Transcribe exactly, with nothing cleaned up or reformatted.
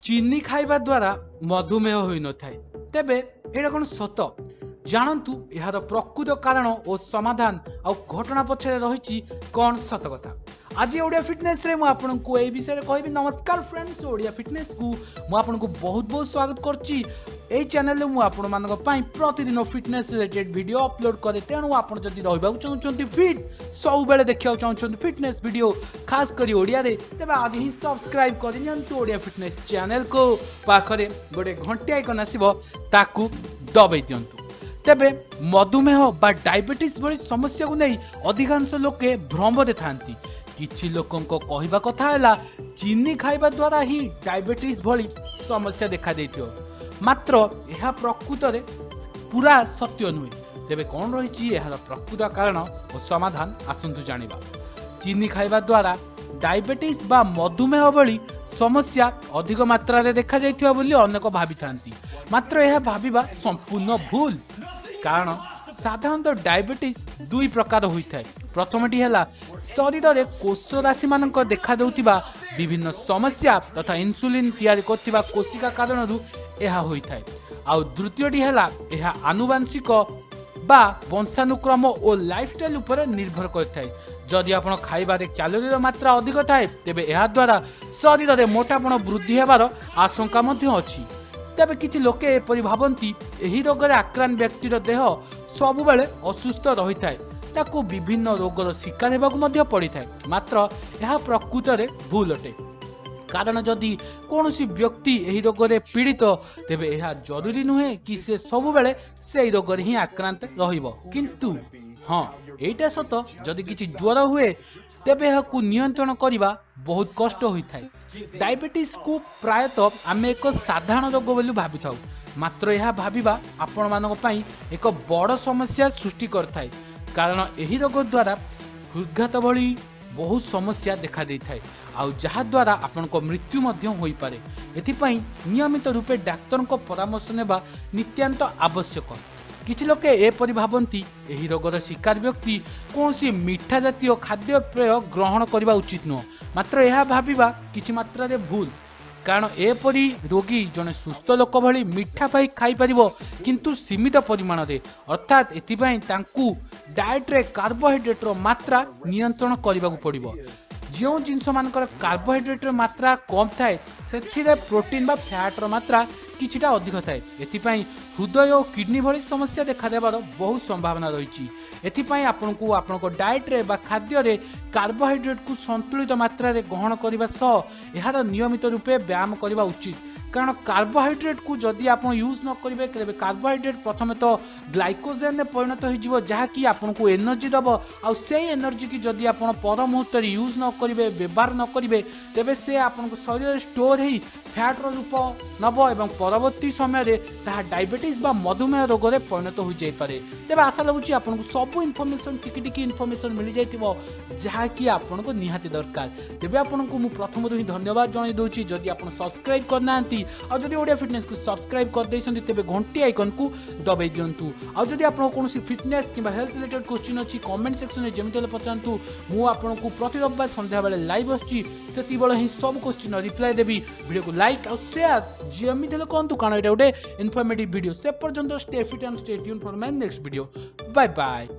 चीनी खाइबा द्वारा मधुमेह होई न थाए तेबे एटा कोन सत जानतु यार प्रकृत कारण और समाधान आ घटना पछरे रही कौन सत कथा। आज ओडिया फिटनेस रे मु आपनको ए विषय कहबी। नमस्कार फ्रेंड्स, ओडिया फिटनेस को मु आपनको बहुत बहुत स्वागत करची। ए चैनल रे मु आपण मानक पई प्रतिदिन फिटनेस रिलेटेड वीडियो अपलोड करे, तेणु आपण जदि रहबा चाहउछंती फिट सब बेले देखिया चाहउछंती फिटनेस वीडियो खास करी ओडिया रे, तबे आज ही सब्सक्राइब करि नियंतु ओडिया फिटनेस चैनल को। पाखरे गोटे घंटी आइकन आसीबो ताकू दबाई दियंतु। तेबे मधुमेह बा डायबिटीज भली समस्या को नहीं अधिकांश लोके भ्रम दे थांती। किछि लोकंको कहिबा कथा हैला चीनी खाइबा द्वारा ही डायबिटीज भली समस्या देखा देथियो, मात्र यह प्रकृत रे पूरा सत्य नुहे। तेबे कौन रही यार प्रकृत कारण और समाधान आसंतु जानिबा। चीनी खाइबा द्वारा डायबिटीज बा मधुमेह भली समस्या अधिक मात्रा रे देखा जाइथिबा बोली अनेक भाबी थांती, मात्र यह भाबिबा संपूर्ण भूल। कारण साधारणतः डायबिटीज दुई प्रकार होइथाय। प्रथमटी हैला शरीर रे कोष राशि मानक देखा देउथिबा विभिन्न समस्या तथा इंसुलिन तैयारी करथिबा कोशिका कारणरू एहा होइथाय। आ द्वितीयटी हैला एहा आनुवंशिक बा वंशानुक्रम और लाइफस्टाइल उपर निर्भर करथाय। जदि आपण खाइबा रे कैलोरी रो मात्रा अधिक थाए तेबे एहा द्वारा शरीर रे मोटापन वृद्धि हेबार आशंका मध्य अछि। तेबे किछि लोके एपरि भाबंती एही रोग रे आक्रांत व्यक्तिर देह सब बेले असुस्थ रही थाए, ताकू विभिन्न रोगर शिकार हेबाकू मध्य पड़ी थाए, मात्र यह प्रकृत रे भूल अटे। कारण जदि कौनसी व्यक्ति एही रोग रे पीड़ित तेबे यह जरूरी नुहे कि से सब बेले से रोग रे ही आक्रांत रहिबो। किंतु हाँ एटा सत जदि किछि ज्वर हुए तेबे यहाकू नियंत्रण करिबा बहुत कष्ट होइथाय। डायबिटीज को प्रायतः आमे एक साधारण रोग बोली भाबी थाउ, मात्र यह भाबिबा आपण मानक पई एक बड़ समस्या सृष्टि करथाय। कारण एही रोग द्वारा हृदघात भली बहुत समस्या देखा देइथाय, आउ जहा द्वारा आपनको मृत्यु मध्य होई पारे। एथिपई नियमित रूपे डाक्टर को परामर्श नेबा नित्यांत आवश्यक। किछि लोके एपरि भाबंती एही रोगर शिकार व्यक्ति कौनसी मीठा जातीय खाद्य पेय ग्रहण करबा उचित नुह, मात्र यह भाबिबा किछि मात्रा रे भूल। कारण एपरि रोगी जने सुस्थ लोक भली मीठा पाई खाई परिबो, किंतु सीमित परिमाण रे, अर्थात एथिपई तांकू डाइट रे कार्बोहाइड्रेट रो मात्रा नियंत्रण करबा को पड़िबो। जो जिनस मानकर कार्बोहाइड्रेट रो मात्रा कम थाए सेथिरे प्रोटीन बा फैट रो मात्रा किछिटा अधिक थाए। एथिपई हृदय और किडनी भली समस्या देखा देबार बहुत संभावना रही। एथिपई आपनको आपनको डाइट रे बा खाद्य रे कार्बोहाइड्रेट को संतुलित मात्रा रे ग्रहण करबा सह एहार नियमित रूपे व्यायाम करबा उचित। कारण कार्बोहाइड्रेट को जदि आप यूज न करेंगे तेरे कार्बोहाइड्रेट प्रथम तो ग्लाइकोजेन में परिणत हो जहाँकि आपको एनर्जी दब। आ से एनर्जी की जदि आप पर मुहूर्त यूज न करेंगे व्यवहार न करेंगे तेबे से आपन शरीर स्टोर हो फैट रूप नब और परवर्ती समय रे ताहा डायबिटीज बा मधुमेह रोग रे परिणत हो जाई पारे। तेबे आशा लगुच आपको सब इनफॉरमेशन टिकी टिकी इनफॉरमेशन मिल जाइथिबो जहाँकि आपको निहाती दरकार। तेबे आपको मु प्रथम ही धन्यवाद जणाई दोची जदि आप सब्सक्राइब करना और जदि ओडिया फिटनेस को सब्सक्राइब कर देइछन्ती तेबे घंटी आइकन को दबाई दियंतु। और जदि आपन कोनोसी फिटनेस किबा हेल्थ रिलेटेड क्वेश्चन अछि कमेंट सेक्शन में जेमिति ले पचांतु। मु आपनको प्रति रविवार संध्या बेले लाइव आछि, सेति बेले ही सब क्वेश्चन रिप्लाई देबी। वीडियो को लाइक और शेयर जेमिति ले कोंतु कारण एटा ओटे इन्फॉर्मेटिव वीडियो। से पर्यंत stay fit and stay tuned for my next video. Bye bye.